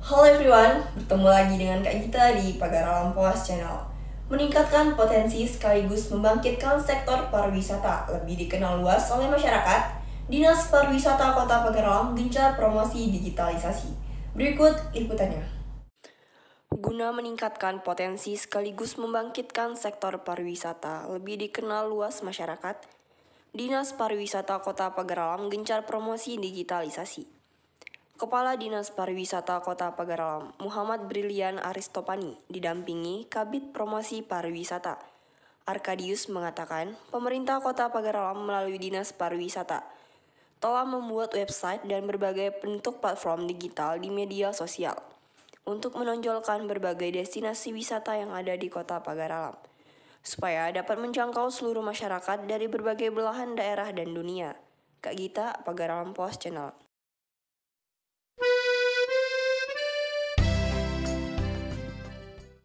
Halo everyone, bertemu lagi dengan Kak Gita di Pagar Alam Poas Channel. Meningkatkan potensi sekaligus membangkitkan sektor pariwisata lebih dikenal luas oleh masyarakat, Dinas Pariwisata Kota Pagar Alam gencar promosi digitalisasi. Berikut liputannya. Guna meningkatkan potensi sekaligus membangkitkan sektor pariwisata lebih dikenal luas masyarakat, Dinas Pariwisata Kota Pagar Alam gencar promosi digitalisasi. Kepala Dinas Pariwisata Kota Pagar Alam, Muhammad Brilian Aristopani, didampingi Kabid Promosi Pariwisata, Arkadius mengatakan, pemerintah Kota Pagar Alam melalui Dinas Pariwisata telah membuat website dan berbagai bentuk platform digital di media sosial untuk menonjolkan berbagai destinasi wisata yang ada di Kota Pagar Alam, supaya dapat menjangkau seluruh masyarakat dari berbagai belahan daerah dan dunia. Kak Gita, Pagar Alam Post Channel.